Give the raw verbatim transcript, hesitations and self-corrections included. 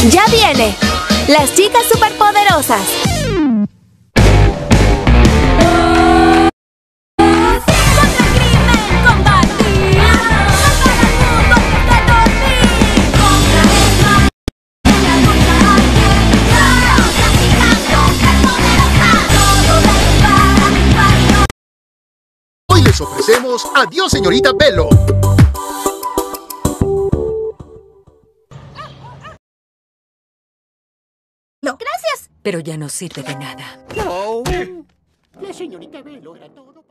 Ya viene. Las chicas superpoderosas. Hoy les ofrecemos Adiós, señorita Pelo. No. Gracias. Pero ya no sirve de nada. No. La señorita Pelo era todo.